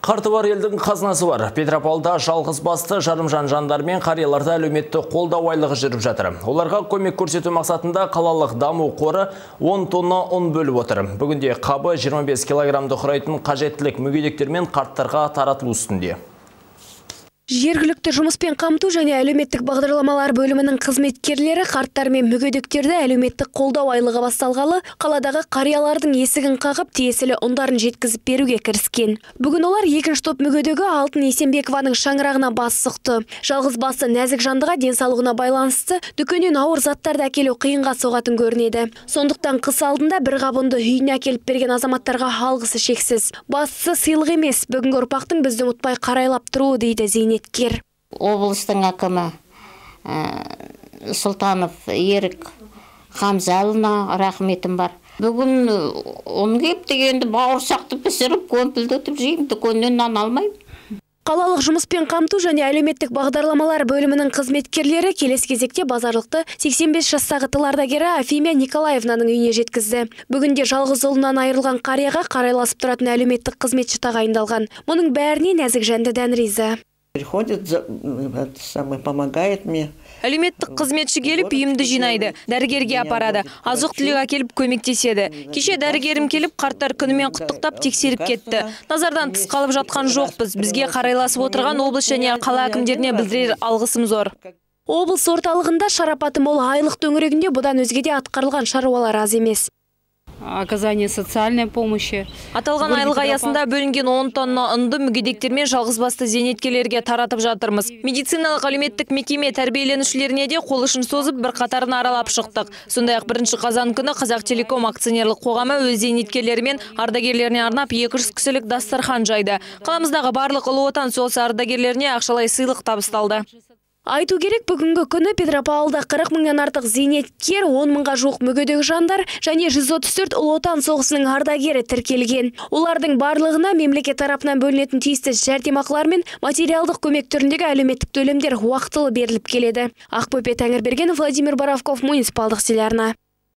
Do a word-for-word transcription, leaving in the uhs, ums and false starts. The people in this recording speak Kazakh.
Қарты бар елдің қазынасы бар. Петропавлда жалғыз басты жарымжан жандар мен қарияларда әлеуметтік қолдау айлығы жүріп жатыр. Оларға көмек көрсету мақсатында қалалық даму қоры он тонна ұн бөліп отыр. Бүгінде қабы жиырма бес килограммды құрайтын қажеттілік мүгедектер мен қарттарға таратылу үстінде. Жергілікті жұмыспен қамту және әлеуметтік бағдарламалар бөлімінің қызметкерлері қарттар мен мүгедектерді әлеуметтік қолдау айлығы басталғалы қаладағы қариялардың есігін қағып тиесілі ұндарын жеткізіп беруге кіріскен. Бүгін олар екінші топ мүгедегі Алтын Есенбекованың шаңырағына бас сұқты. Жалғыз басты нәзік жандыға денсаулығына байланысты дүкеннен ауыр заттарды әкелу қиынға соғатын көрінеді. Сондықтан қыс алдында бір қабынды үйіне әкеліп берген азаматтарға алғысы шексіз. Бастысы сыйлық емес, бүгінгі ұрпақтың бізді ұмытпай қарайлап тұруы дейді Зейнеткер. Облыстың әкімі Сұлтанов Ерік Хамзалына рахметім бар. Бүгін ұн кеп дегенді бауырсақты пісіріп, көмпілдетіп жеймін, дүкеннен нан алмаймын. Қалалық жұмыспен қамту және әлеуметтік бағдарламалар бөлімінің қызметкерлері келесі кезекте базарлықты сексен бес жастағы тыл ардагері Афимия Николаевнаның үйіне жеткізді. Бүгінде жалғыз ұлынан айырылған қарияға қарайласып тұратын әлеуметтік қызметші тағайындалған. Мұның бәріне нәзік жанды дән риза. Приходит, самый помогает мне. Әлеуметтік қызметші келіп үйімді жинайды, дәрігерге апарады, азық-түлік әкеліп көмектеседі. Кеше дәрігерім келіп қарттар күнімен құттықтап тексеріп кетті. Назардан тыс қалып жатқан жоқпыз. Бізге қарайласып отырған облыс және қала әкімдеріне білдірер алғысым зор. Облыс орталығында шарапаты мол айлық төңірегінде бұдан өзге де атқарылған шаруалар аз емес. Оказание социальной помощи. Аталған айлық аясында бөлінген он тонна ұнды мүгедектер мен жалғыз басты зейнеткерлерге таратып жатырмыз. Медициналық әлеуметтік мекеме тәрбиеленушілеріне де қол ұшын созып бір қатарын аралап шықтық. Сондай-ақ бірінші қазан күні Қазақтелеком акционерлік қоғамы өз зейнеткерлері мен ардагерлеріне арнап екі жүз кісілік дастархан жайды. Қаламыздағы барлық ұлы отан соғысы ардагерлеріне ақшалай сыйлық табысталды. Айту керек, бүгінгі күні Петропавлда қырық мыңнан артық зейнеткер, он мыңға жуық мүгедек жандар және жүз отыз төрт ұлы отан соғысының ардагері тіркелген. Олардың барлығына мемлекет тарапынан бөлінетін тиісті жәрдемақылар мен материалдық көмек түріндегі әлеуметтік төлемдер уақытылы беріліп келеді. Ақбөпе Тәңірбергенов, Владимир Боровков, муниципалдық телеарна.